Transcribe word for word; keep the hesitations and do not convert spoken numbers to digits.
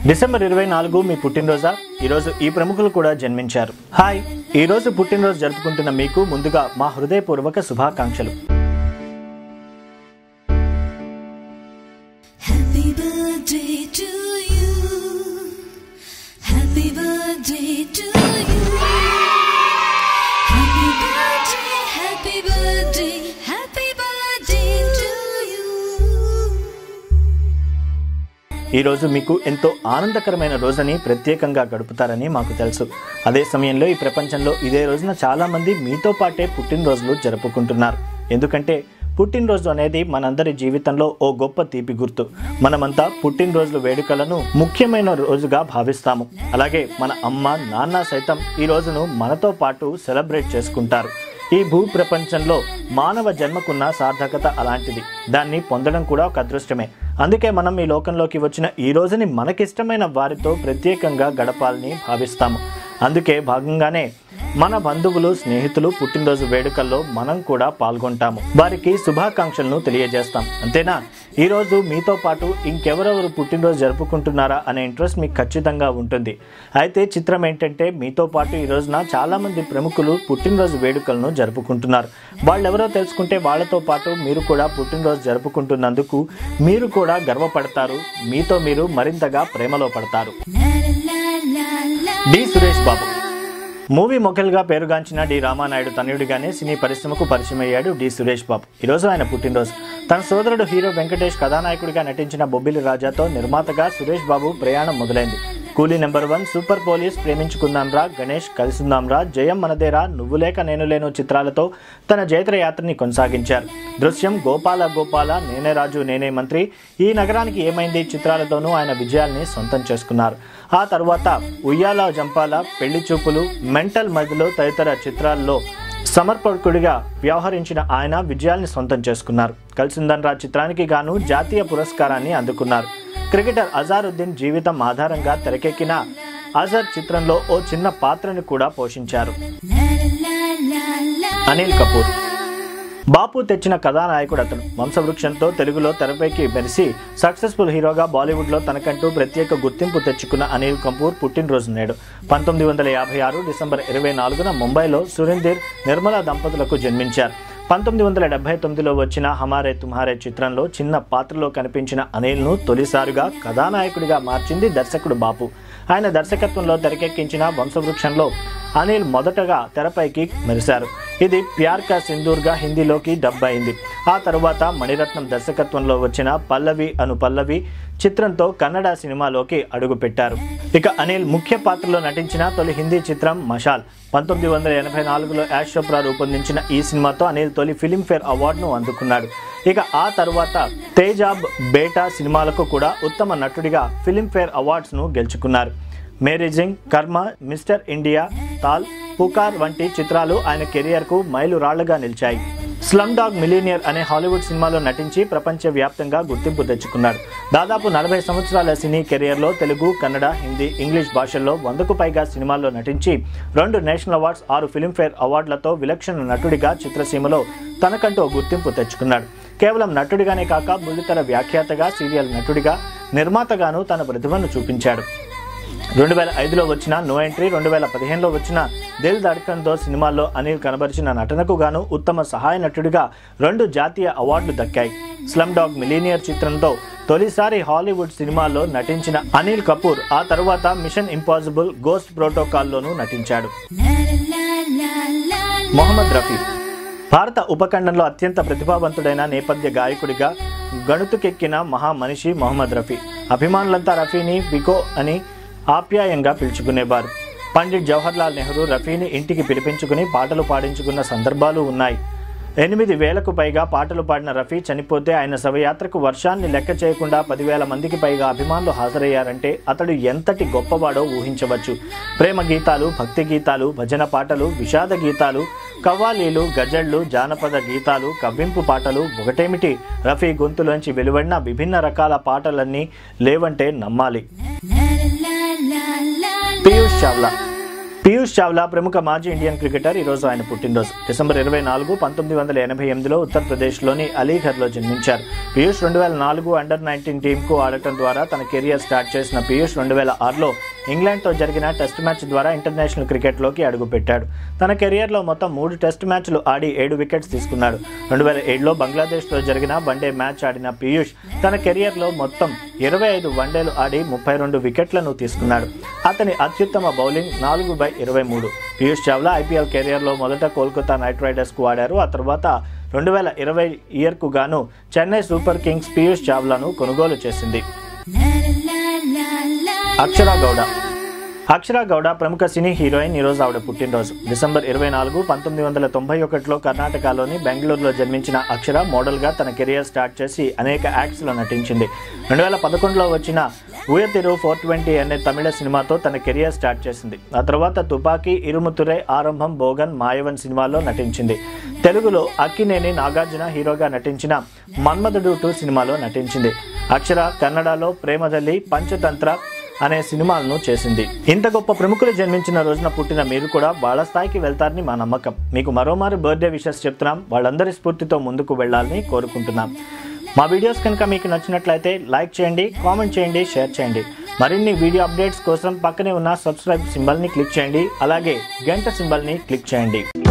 December ఇరవై నాలుగు మీ పుట్టినరోజా? ఈరోజు ఈ ప్రముఖులు కూడా జన్మించారు. హాయ్, ఈరోజు పుట్టినరోజు జరుపుకుంటున్న మీకు ముందుగా మా హృదయపూర్వక శుభాకాంక్షలు. ఈరోజు మీకు ఎంతో ఆనందకరమైన రోజని ప్రత్యేకంగా గడుపుతారని మాకు తెలుసు. అదే సమయంలో ఈ ప్రపంచంలో ఇదే రోజున చాలామంది మీతో పాటే పుట్టినరోజులు జరుపుకుంటున్నారు. ఎందుకంటే పుట్టినరోజు అనేది మనందరి జీవితంలో ఓ గొప్ప తీపి గుర్తు. మనమంతా పుట్టినరోజుల వేడుకలను ముఖ్యమైన రోజుగా భావిస్తాము. అలాగే మన అమ్మ నాన్న సైతం ఈ రోజును మనతో పాటు సెలబ్రేట్ చేసుకుంటారు. ఈ భూ ప్రపంచంలో మానవ జన్మకున్న సార్థకత అలాంటిది. దాన్ని పొందడం కూడా ఒక అదృష్టమే. అందుకే మనం ఈ లోకంలోకి వచ్చిన ఈ రోజుని మనకిష్టమైన వారితో ప్రత్యేకంగా గడపాలని భావిస్తాము. అందుకే భాగంగానే మన బంధువులు, స్నేహితులు పుట్టినరోజు వేడుకల్లో మనం కూడా పాల్గొంటాము. వారికి శుభాకాంక్షలను తెలియజేస్తాం. అంతేనా? ఈరోజు మీతో పాటు ఇంకెవరెవరు పుట్టినరోజు జరుపుకుంటున్నారా అనే ఇంట్రెస్ట్ మీకు ఖచ్చితంగా ఉంటుంది. అయితే చిత్రం ఏంటంటే మీతో పాటు ఈ రోజున చాలామంది ప్రముఖులు పుట్టినరోజు వేడుకలను జరుపుకుంటున్నారు. వాళ్ళెవరో తెలుసుకుంటే వాళ్ళతో పాటు మీరు కూడా పుట్టినరోజు జరుపుకుంటున్నందుకు మీరు కూడా గర్వపడతారు. మీతో మీరు మరింతగా ప్రేమలో పడతారు. డి సురేష్ బాబు. మూవీ మొఘల్గా పేరుగాంచిన డి రామానాయుడు తనయుడిగానే సినీ పరిశ్రమకు పరిచయం అయ్యాడు డి సురేష్ బాబు. ఈరోజు ఆయన పుట్టినరోజు. తన సోదరుడు హీరో వెంకటేష్ కథానాయకుడిగా నటించిన బొబ్బిలి రాజాతో నిర్మాతగా సురేష్ బాబు ప్రయాణం మొదలైంది. Coolie number one, super police, ప్రేమించుకుందాం రా, గణేష్, కలిసుందాం రా, జయం మనదేరా, నువ్వు లేక నేను లేను చిత్రాలతో తన జైత్ర యాత్రని కొనసాగించారు. దృశ్యం, గోపాల గోపాల, నేనే రాజు నేనే మంత్రి, ఈ నగరానికి ఏమైంది చిత్రాలతోనూ ఆయన విజయాల్ని సొంతం చేసుకున్నారు. ఆ తర్వాత ఉయ్యాల జంపాల, పెళ్లి చూపులు, మెంటల్ మదిలో తదితర చిత్రాల్లో సమర్పకుడిగా వ్యవహరించిన ఆయన విజయాల్ని సొంతం చేసుకున్నారు. కలిసుందాం రా చిత్రానికి గాను జాతీయ పురస్కారాన్ని అందుకున్నారు. క్రికెటర్ అజారుద్దీన్ జీవితం ఆధారంగా తెరకెక్కిన అజర్ చిత్రంలో ఓ చిన్న పాత్రను కూడా పోషించారు. అనిల్ కపూర్. బాపు తెచ్చిన కథానాయకుడు అతను. వంశవృక్షంతో తెలుగులో తెరపైకి మెరిసి సక్సెస్ఫుల్ హీరోగా బాలీవుడ్లో తనకంటూ ప్రత్యేక గుర్తింపు తెచ్చుకున్న అనిల్ కపూర్ పుట్టినరోజు నేడు. పంతొమ్మిది వందల యాభై ఆరు డిసెంబర్ ఇరవై నాలుగున ముంబైలో సురేందర్ నిర్మల దంపతులకు జన్మించారు. పంతొమ్మిది వందల డెబ్బై తొమ్మిదిలో వచ్చిన హమారే తుమ్హారే చిత్రంలో చిన్న పాత్రలో కనిపించిన అనిల్ను తొలిసారిగా కథానాయకుడిగా మార్చింది దర్శకుడు బాపు. ఆయన దర్శకత్వంలో తెరకెక్కించిన వంశవృక్షంలో అనిల్ మొదటగా తెరపైకి మెరిశారు. ఇది ప్యార్ కా సింధూర్గా హిందీలోకి డబ్ అయింది. ఆ తరువాత మణిరత్నం దర్శకత్వంలో వచ్చిన పల్లవి అను పల్లవి చిత్రంతో కన్నడ సినిమాలోకి అడుగుపెట్టారు. ఇక అనిల్ ముఖ్య పాత్రలో నటించిన తొలి హిందీ చిత్రం మషాల్. పంతొమ్మిది వందల ఎనభై నాలుగులో యాష్ చోప్రా రూపొందించిన ఈ సినిమాతో అనిల్ తొలి ఫిలింఫేర్ అవార్డును అందుకున్నాడు. ఇక ఆ తర్వాత తేజాబ్, బేటా సినిమాలకు కూడా ఉత్తమ నటుడిగా ఫిలింఫేర్ అవార్డ్స్ను గెలుచుకున్నారు. మేరేజింగ్, కర్మ, మిస్టర్ ఇండియా, తాల్, పుకార్ వంటి చిత్రాలు ఆయన కెరియర్కు మైలురాళ్లుగా నిలిచాయి. స్లమ్ డాగ్ మిలీనియర్ అనే హాలీవుడ్ సినిమాలో నటించి ప్రపంచవ్యాప్తంగా గుర్తింపు తెచ్చుకున్నాడు. దాదాపు నలభై సంవత్సరాల సినీ కెరియర్లో తెలుగు, కన్నడ, హిందీ, ఇంగ్లీష్ భాషల్లో వందకు పైగా సినిమాల్లో నటించి రెండు నేషనల్ అవార్డ్స్, ఆరు ఫిలింఫేర్ అవార్డులతో విలక్షణ నటుడిగా చిత్రసీమలో తనకంటూ గుర్తింపు తెచ్చుకున్నాడు. కేవలం నటుడిగానే కాక బుల్లితెర వ్యాఖ్యాతగా, సీరియల్ నటుడిగా, నిర్మాతగాను తన ప్రతిభను చూపించాడు. రెండు వేల ఐదులో వచ్చిన నో ఎంట్రీ, రెండు వేల పదిహేనులో వచ్చిన దిల్ ధడ్కన్ దో సినిమాల్లో అనిల్ కనబరిచిన నటనకు గాను ఉత్తమ సహాయ నటుడిగా రెండు జాతీయ అవార్డులు దక్కాయి. స్లమ్ డాగ్ మిలీనియర్ చిత్రంతో తొలిసారి హాలీవుడ్ సినిమాల్లో నటించిన అనిల్ కపూర్ ఆ తరువాత మిషన్ ఇంపాసిబుల్, గోస్ట్ ప్రోటోకాల్లోనూ నటించాడు. మొహమ్మద్ రఫీ. భారత ఉపఖండంలో అత్యంత ప్రతిభావంతుడైన నేపథ్య గాయకుడిగా గణుతుకెక్కిన మహా మనిషి మొహమ్మద్ రఫీ. అభిమానులంతా రఫీని బికో అని ఆప్యాయంగా పిలుచుకునేవారు. పండిట్ జవహర్లాల్ నెహ్రూ రఫీని ఇంటికి పిలిపించుకుని పాటలు పాడించుకున్న సందర్భాలు ఉన్నాయి. ఎనిమిది వేలకు పైగా పాటలు పాడిన రఫీ చనిపోతే ఆయన శవయాత్రకు వర్షాన్ని లెక్క చేయకుండా పదివేల మందికి పైగా అభిమానులు హాజరయ్యారంటే అతడు ఎంతటి గొప్పవాడో ఊహించవచ్చు. ప్రేమ గీతాలు, భక్తి గీతాలు, భజన పాటలు, విషాద గీతాలు, కవ్వాలీలు, గజళ్లు, జానపద గీతాలు, కవ్వింపు పాటలు ఒకటేమిటి, రఫీ గొంతులోంచి వెలువడిన విభిన్న రకాల పాటలన్నీ లేవంటే నమ్మాలి. పీయూష్ చావ్లా. పీయూష్ చావ్లా ప్రముఖ మాజీ ఇండియన్ క్రికెటర్. ఈరోజు ఆయన పుట్టినరోజు. డిసెంబర్ ఇరవై నాలుగు పంతొమ్మిది వందల ఎనభై ఎనిమిదిలో ఉత్తరప్రదేశ్లోని అలీఘర్లో జన్మించారు. పీయూష్ రెండు వేల నాలుగు అండర్ నైన్టీన్ టీంకు ఆడటం ద్వారా తన కెరియర్ స్టార్ట్ చేసిన పీయూష్ రెండు వేల ఆరులో ఇంగ్లాండ్తో జరిగిన టెస్ట్ మ్యాచ్ ద్వారా ఇంటర్నేషనల్ క్రికెట్లోకి అడుగుపెట్టాడు. తన కెరియర్లో మొత్తం మూడు టెస్ట్ మ్యాచ్లు ఆడి ఏడు వికెట్స్ తీసుకున్నాడు. రెండు వేల ఏడులో బంగ్లాదేశ్తో జరిగిన వన్డే మ్యాచ్ ఆడిన పీయూష్ తన కెరియర్లో మొత్తం ఇరవై ఐదు వన్డేలు ఆడి ముప్పై రెండు వికెట్లను తీసుకున్నాడు. అతని అత్యుత్తమ బౌలింగ్ నాలుగు బై ఇరవై మూడు. పీయూష్ చావ్లా ఐపీఎల్ కెరియర్లో మొదట కోల్కతా నైట్ రైడర్స్కు ఆడారు. ఆ తర్వాత రెండు వేల ఇరవై ఇయర్కు గాను చెన్నై సూపర్ కింగ్స్ పీయూష్ చావ్లాను కొనుగోలు చేసింది. అక్షరా గౌడ. అక్షరా గౌడ ప్రముఖ సినీ హీరోయిన్. ఈరోజు ఆవిడ పుట్టినరోజు. డిసెంబర్ ఇరవై నాలుగు పంతొమ్మిది వందల తొంభై ఒకటిలో కర్ణాటకలోని బెంగళూరులో జన్మించిన అక్షర మోడల్గా తన కెరియర్ స్టార్ట్ చేసి అనేక యాక్ట్స్లో నటించింది. రెండు వేల పదకొండులో వచ్చిన ఉయతిరు ఫోర్ ట్వంటీ అనే తమిళ సినిమాతో తన కెరియర్ స్టార్ట్ చేసింది. ఆ తర్వాత తుపాకీ, ఇరుముతురై, ఆరంభం, బోగన్, మాయవన్ సినిమాల్లో నటించింది. తెలుగులో అక్కినేని నాగార్జున హీరోగా నటించిన మన్మధుడు టూ సినిమాలో నటించింది. అక్షర కన్నడలో ప్రేమదల్లి, పంచతంత్ర అనే సినిమాలను చేసింది. ఇంత గొప్ప ప్రముఖులు జన్మించిన రోజున పుట్టిన మీరు కూడా వాళ్ళ స్థాయికి వెళ్తారని మా నమ్మకం. మీకు మరోమారు బర్త్డే విషెస్ చెప్తున్నాం. వాళ్ళందరి స్ఫూర్తితో ముందుకు వెళ్లాలని కోరుకుంటున్నాం. మా వీడియోస్ కనుక మీకు నచ్చినట్లయితే లైక్ చేయండి, కామెంట్ చేయండి, షేర్ చేయండి. మరిన్ని వీడియో అప్డేట్స్ కోసం పక్కనే ఉన్న సబ్స్క్రైబ్ సింబల్ని క్లిక్ చేయండి. అలాగే గంట సింబల్ని క్లిక్ చేయండి.